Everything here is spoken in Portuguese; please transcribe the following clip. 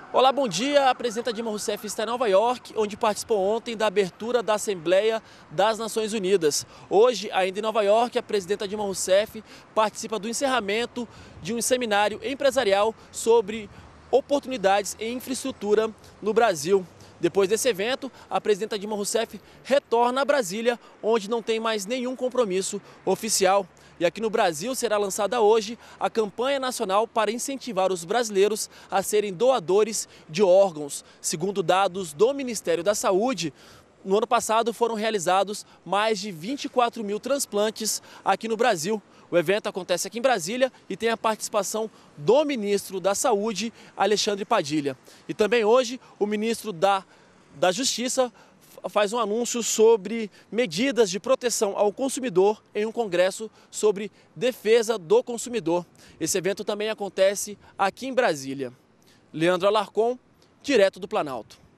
Olá, bom dia. A presidenta Dilma Rousseff está em Nova York, onde participou ontem da abertura da Assembleia das Nações Unidas. Hoje, ainda em Nova York, a presidenta Dilma Rousseff participa do encerramento de um seminário empresarial sobre oportunidades em infraestrutura no Brasil. Depois desse evento, a presidenta Dilma Rousseff retorna a Brasília, onde não tem mais nenhum compromisso oficial. E aqui no Brasil será lançada hoje a campanha nacional para incentivar os brasileiros a serem doadores de órgãos. Segundo dados do Ministério da Saúde, no ano passado foram realizados mais de 24 mil transplantes aqui no Brasil. O evento acontece aqui em Brasília e tem a participação do ministro da Saúde, Alexandre Padilha. E também hoje o ministro da Justiça faz um anúncio sobre medidas de proteção ao consumidor em um congresso sobre defesa do consumidor. Esse evento também acontece aqui em Brasília. Leandro Alarcon, direto do Planalto.